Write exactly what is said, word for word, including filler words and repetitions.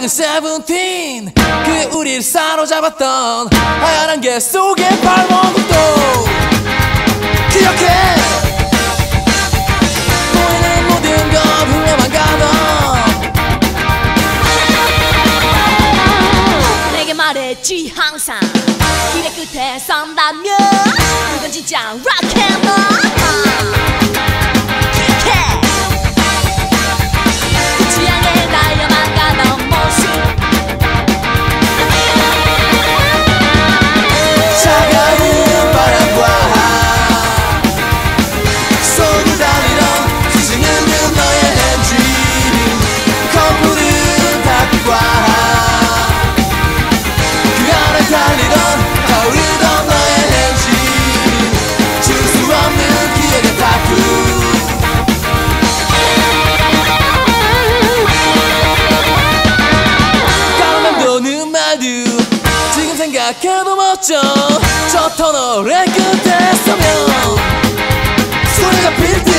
작은 세븐틴 그의 우릴 사로잡았던 하얀 안개 속의 발목도 기억해. 보이는 모든 것 흘러만 가던 내게 말했지 항상 길의 끝에 선다면 그건 진짜 락앤롤. 끝이 향해 달려만 가던 모습 차가운 바람과 손을 달리던 스치는 듯 너의 엔진 거푸른 닭과 그 안에 달리던 타오르던 너의 엔진 줄 수 없는 기억의 다투 까만도는 말도 지금 생각해도 멋져. 저 터널의 끝에 서면 소리가 필 듯